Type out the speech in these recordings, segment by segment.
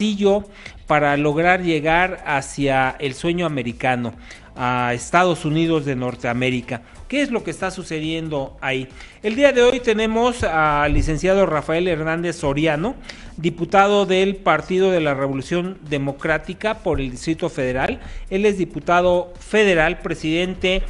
para lograr llegar hacia el sueño americano, a Estados Unidos de Norteamérica. ¿Qué es lo que está sucediendo ahí? El día de hoy tenemos al licenciado Rafael Hernández Soriano, diputado del Partido de la Revolución Democrática por el Distrito Federal. Él es diputado federal, presidente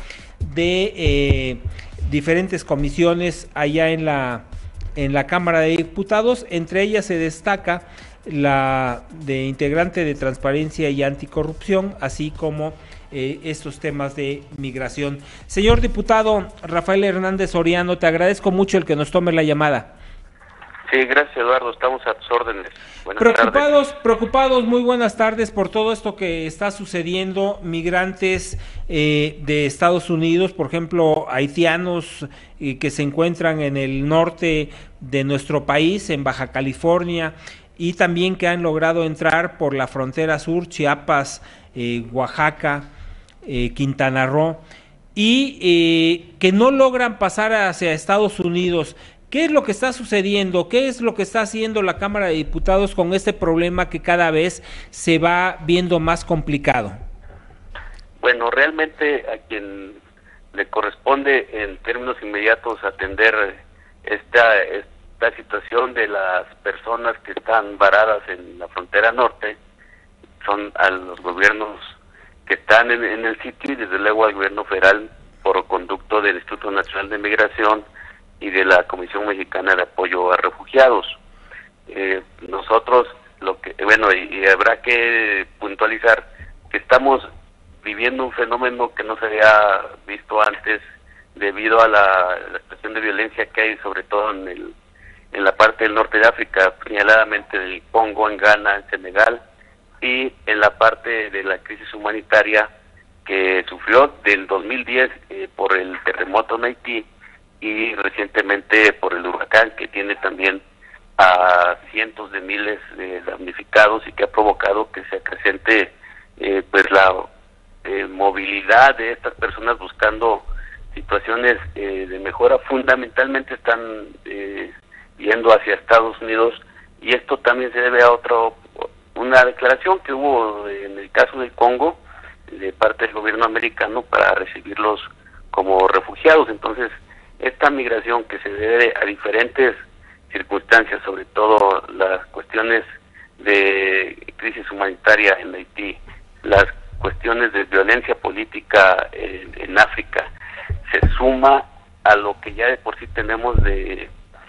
de diferentes comisiones allá en la Cámara de Diputados. Entre ellas se destaca la de integrante de Transparencia y Anticorrupción, así como estos temas de migración. Señor diputado Rafael Hernández Soriano, te agradezco mucho el que nos tome la llamada. Sí, gracias Eduardo, estamos a tus órdenes. Preocupados, muy buenas tardes por todo esto que está sucediendo. Migrantes de Estados Unidos, por ejemplo, haitianos que se encuentran en el norte de nuestro país, en Baja California, y también que han logrado entrar por la frontera sur, Chiapas, Oaxaca, Quintana Roo, y que no logran pasar hacia Estados Unidos. ¿Qué es lo que está sucediendo? ¿Qué es lo que está haciendo la Cámara de Diputados con este problema que cada vez se va viendo más complicado? Bueno, realmente a quien le corresponde en términos inmediatos atender esta situación de las personas que están varadas en la frontera norte son a los gobiernos que están en el sitio y desde luego al gobierno federal por conducto del Instituto Nacional de Migración y de la Comisión Mexicana de Apoyo a Refugiados. Nosotros, y habrá que puntualizar que estamos viviendo un fenómeno que no se había visto antes debido a la situación de violencia que hay, sobre todo en la parte del norte de África, señaladamente del Congo, en Ghana, en Senegal, y en la parte de la crisis humanitaria que sufrió del 2010 por el terremoto en Haití y recientemente por el huracán, que tiene también a cientos de miles de damnificados y que ha provocado que se acrecente la movilidad de estas personas buscando situaciones de mejora. Fundamentalmente están yendo hacia Estados Unidos, y esto también se debe a una declaración que hubo en el caso del Congo de parte del gobierno americano para recibirlos como refugiados. Entonces, esta migración que se debe a diferentes circunstancias, sobre todo las cuestiones de crisis humanitaria en Haití, las cuestiones de violencia política en África, se suma a lo que ya de por sí tenemos de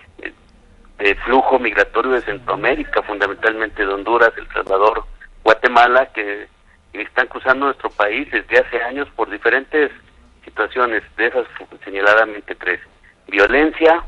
flujo migratorio de Centroamérica, fundamentalmente de Honduras, El Salvador, Guatemala, que están cruzando nuestro país desde hace años por diferentes situaciones, de esas señaladamente 3: violencia,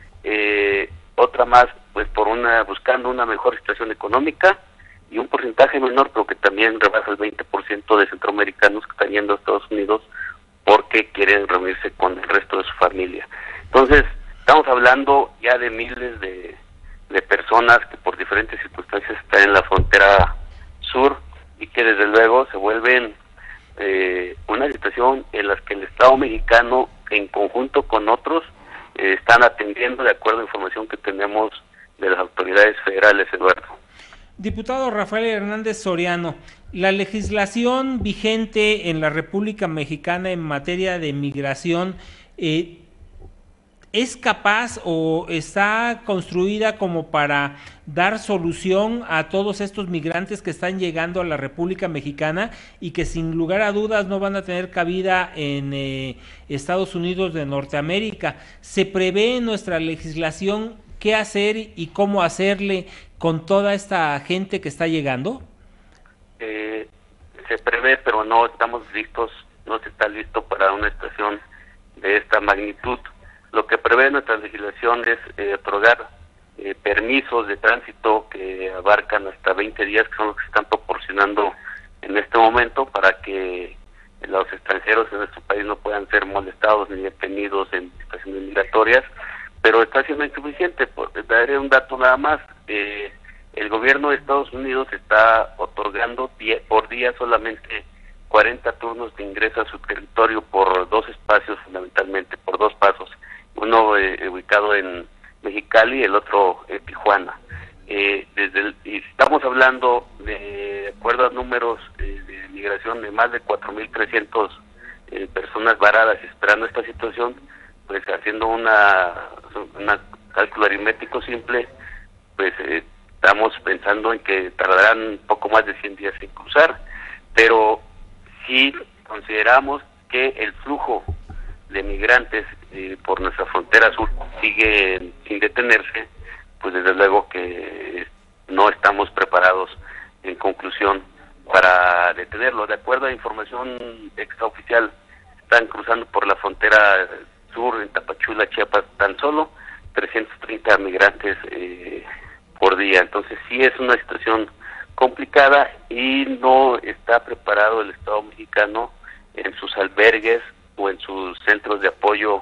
otra más pues buscando una mejor situación económica, y un porcentaje menor, pero que también rebasa el 20% de centroamericanos que están yendo a Estados Unidos porque quieren reunirse con el resto de su familia. Entonces, estamos hablando ya de miles de personas que por diferentes circunstancias están en la frontera sur y que desde luego se vuelven una situación en la que el Estado mexicano, en conjunto con otros, están atendiendo de acuerdo a información que tenemos de las autoridades federales, Eduardo. Diputado Rafael Hernández Soriano, la legislación vigente en la República Mexicana en materia de migración ¿es capaz o está construida como para dar solución a todos estos migrantes que están llegando a la República Mexicana y que sin lugar a dudas no van a tener cabida en Estados Unidos de Norteamérica? ¿Se prevé en nuestra legislación qué hacer y cómo hacerle con toda esta gente que está llegando? Se prevé, pero no estamos listos, no se está listo para una situación de esta magnitud. Lo que prevé nuestra legislación es otorgar permisos de tránsito que abarcan hasta 20 días, que son los que se están proporcionando en este momento, para que los extranjeros en nuestro país no puedan ser molestados ni detenidos en situaciones migratorias, pero está siendo insuficiente. Daré un dato nada más. El gobierno de Estados Unidos está otorgando por día solamente 40 turnos de ingreso a su territorio por 2 espacios, fundamentalmente, por 2 pasos. Uno ubicado en Mexicali y el otro en Tijuana. y estamos hablando de acuerdo a números de migración de más de 4.300 personas varadas esperando esta situación, pues haciendo una cálculo aritmético simple, pues estamos pensando en que tardarán un poco más de 100 días en cruzar, pero si consideramos que el flujo de migrantes por nuestra frontera sur sigue sin detenerse, pues desde luego que no estamos preparados, en conclusión, para detenerlo. De acuerdo a información extraoficial, están cruzando por la frontera sur, en Tapachula, Chiapas, tan solo 330 migrantes por día. Entonces sí es una situación complicada y no está preparado el Estado mexicano en sus albergues o en sus centros de apoyo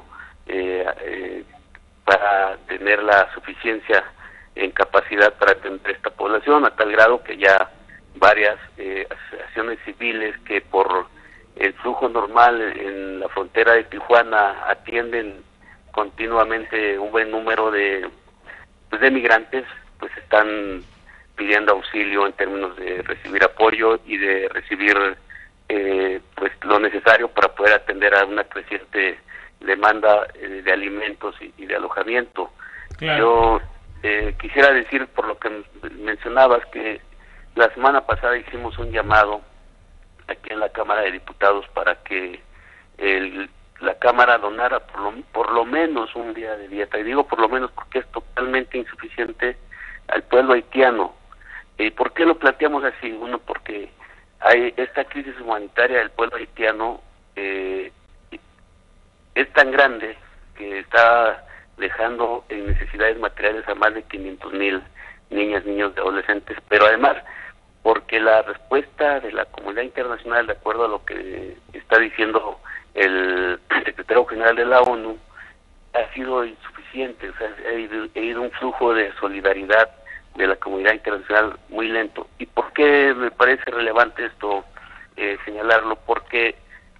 para tener la suficiencia en capacidad para atender esta población, a tal grado que ya varias asociaciones civiles que por el flujo normal en la frontera de Tijuana atienden continuamente un buen número de migrantes, pues están pidiendo auxilio en términos de recibir apoyo y de recibir pues lo necesario para poder atender a una creciente demanda de alimentos y de alojamiento. Claro. Yo quisiera decir, por lo que mencionabas, que la semana pasada hicimos un llamado aquí en la Cámara de Diputados para que la Cámara donara por lo menos un día de dieta, y digo por lo menos porque es totalmente insuficiente al pueblo haitiano. ¿Por qué lo planteamos así? Uno, porque hay esta crisis humanitaria del pueblo haitiano es tan grande que está dejando en necesidades materiales a más de 500,000 niñas, niños y adolescentes, pero además porque la respuesta de la comunidad internacional, de acuerdo a lo que está diciendo el secretario general de la ONU, ha sido insuficiente. O sea, ha ido un flujo de solidaridad de la comunidad internacional muy lento. ¿Y por qué me parece relevante esto señalarlo? Porque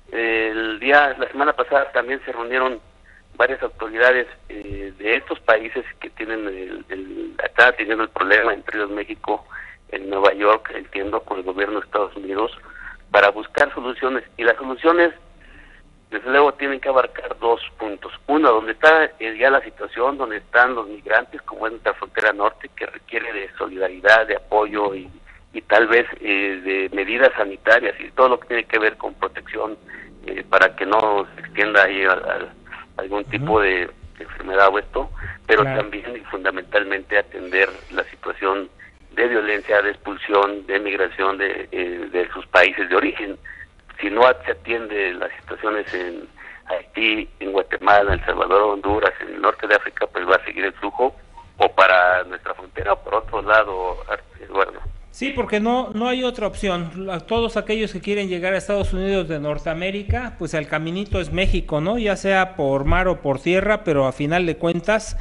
la semana pasada también se reunieron varias autoridades de estos países que tienen están teniendo el problema, entre ellos México, en Nueva York, entiendo, con el gobierno de Estados Unidos, para buscar soluciones. Y las soluciones, desde luego, tienen que abarcar dos puntos. Uno, donde está ya la situación, donde están los migrantes, como es nuestra frontera norte, que requiere de solidaridad, de apoyo y tal vez de medidas sanitarias y todo lo que tiene que ver con protección para que no se extienda ahí algún tipo de enfermedad o esto, pero claro, también y fundamentalmente atender la situación de violencia, de expulsión, de migración de sus países de origen. Si no se atiende las situaciones en Haití, en Guatemala, en El Salvador, Honduras, en el norte de África, pues va a seguir el flujo o para nuestra frontera o por otro lado, Eduardo. Sí, porque no hay otra opción. Todos aquellos que quieren llegar a Estados Unidos de Norteamérica, pues el caminito es México, ¿no? Ya sea por mar o por tierra, pero a final de cuentas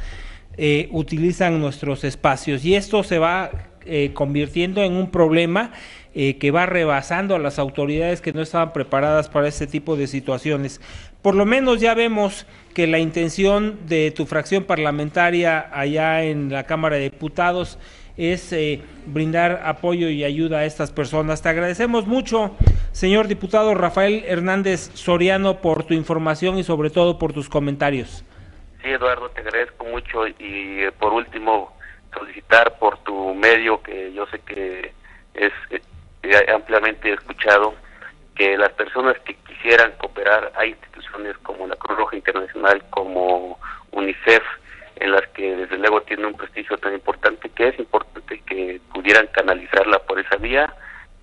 utilizan nuestros espacios y esto se va convirtiendo en un problema que va rebasando a las autoridades que no estaban preparadas para este tipo de situaciones. Por lo menos ya vemos que la intención de tu fracción parlamentaria allá en la Cámara de Diputados es brindar apoyo y ayuda a estas personas. Te agradecemos mucho, señor diputado Rafael Hernández Soriano, por tu información y sobre todo por tus comentarios. Sí, Eduardo, te agradezco mucho y por último solicitar por tu medio, que yo sé que es ampliamente escuchado, que las personas que quisieran cooperar, hay instituciones como la Cruz Roja Internacional, como UNICEF, en las que desde luego tiene un prestigio tan importante, que es importante que pudieran canalizarla por esa vía.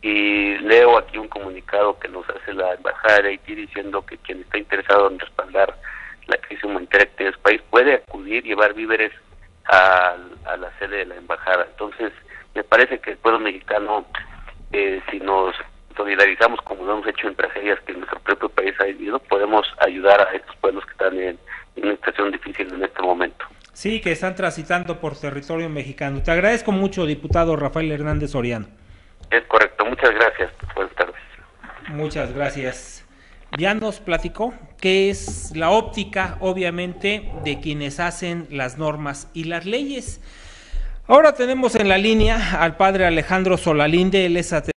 Y leo aquí un comunicado que nos hace la Embajada de Haití diciendo que quien está interesado en respaldar la crisis humanitaria que tiene el país puede acudir, llevar víveres a la sede de la Embajada. Entonces, me parece que el pueblo mexicano, si nos solidarizamos como lo hemos hecho en tragedias que en nuestro propio país ha vivido, podemos ayudar a estos pueblos que están en una situación difícil en este momento. Sí, que están transitando por territorio mexicano. Te agradezco mucho, diputado Rafael Hernández Soriano. Es correcto, muchas gracias. Buenas tardes. Muchas gracias. Ya nos platicó qué es la óptica, obviamente, de quienes hacen las normas y las leyes. Ahora tenemos en la línea al padre Alejandro Solalinde, él es